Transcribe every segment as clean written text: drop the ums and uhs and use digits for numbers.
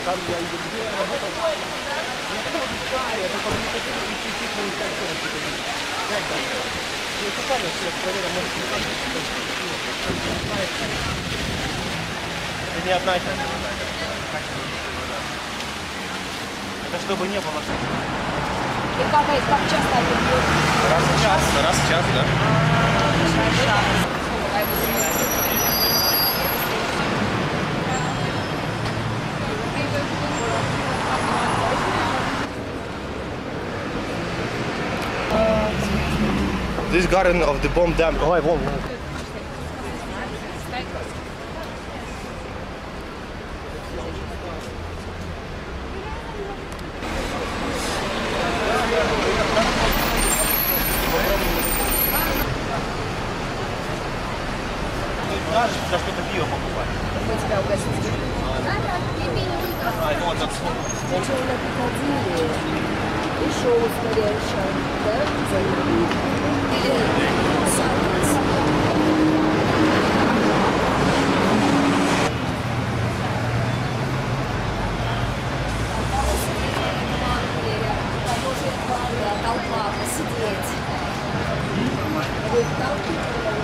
там я и работал. Я тоже знаю, это коммуникативно и чуть-чуть коммуникативно. Я специально все проверил, может не так. Это не одна и та же вода. Это чтобы не было. И как часто они пьют? Раз в час, да? This garden of the bomb dam. Oh, I won't. Даже за что-то пиво покупать. Мы тебя угостим. Вот так. Сначала на Пикадилли и шоу ускоряющее, да? Или Сандерс. Толпа посидеть. Вы в толпе?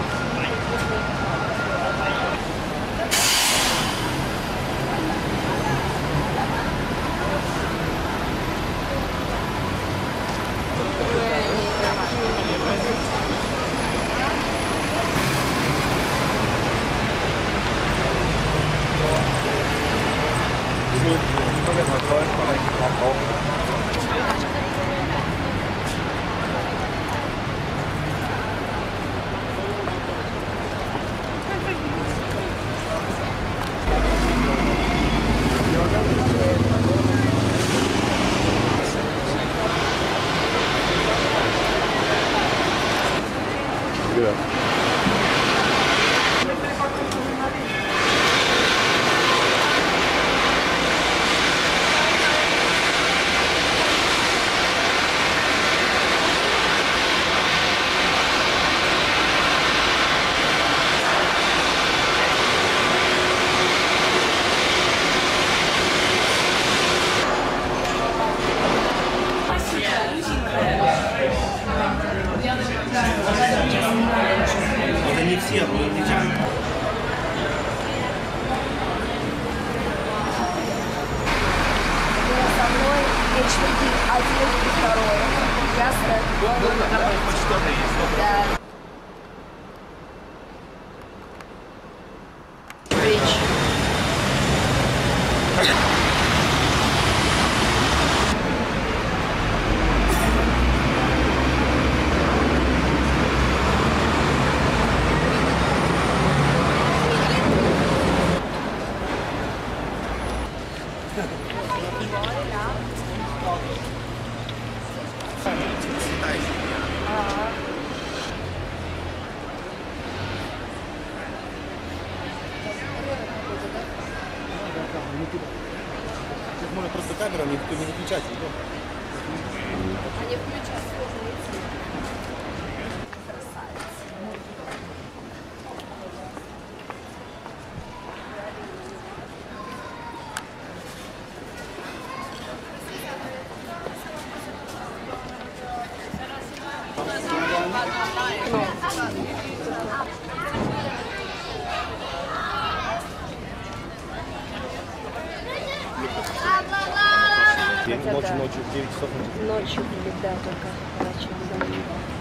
Это не все, но не часто. Со мной HPD 1 и 2. Ясно? Хоть что-то есть. Да. Сейчас можно просто камеру не выключать. Они включат сложные. Ночью, в 9 часов. Ночью будет, да, только ночью.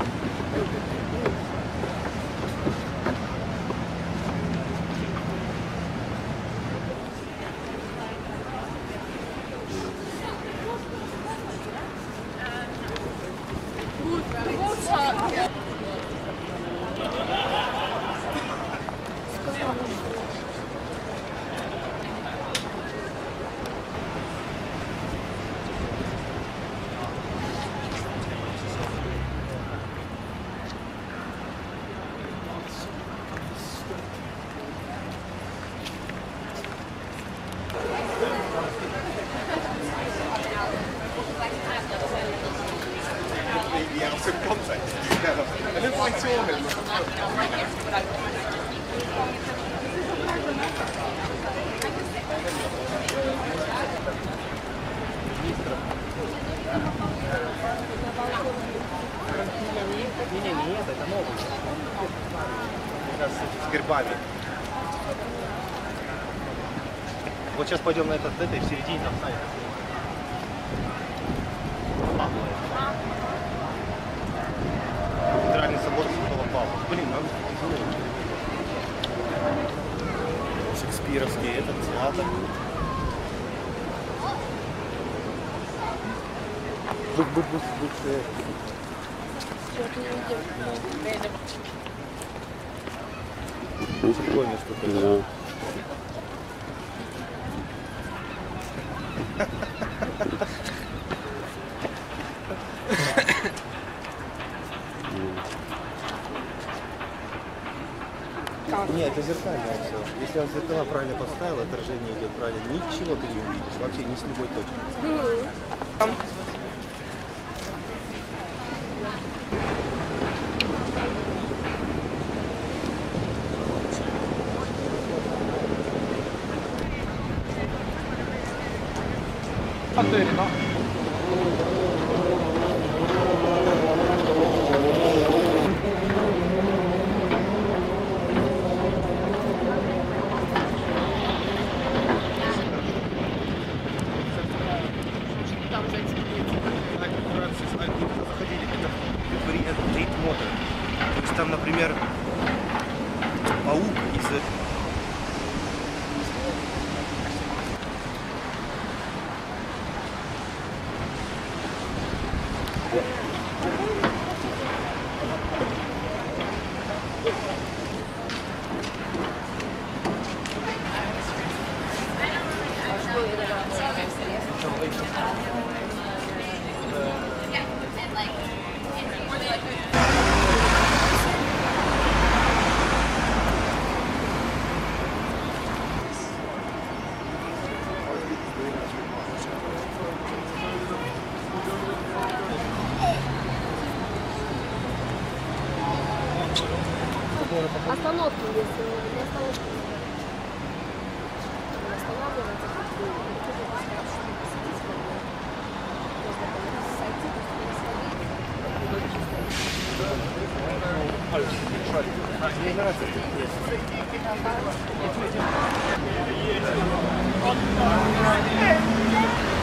The out of context together. And if I saw him. Нет, это новый. Как раз с гербами. Вот сейчас пойдем на этот, этой в середине там станет. Кафедральный собор Святого Павла. Блин, нам тяжело. Шекспировский этот театр. Прикольно что-то. Да. Нет, это зеркально все. Если он зеркала правильно поставил, отражение идет правильно. Ничего ты не увидишь. Вообще ни с любой точки. Отель, да? То есть там, например, паук из... Остановки, если не остановки. Останавливаться, как бы, можно сойти,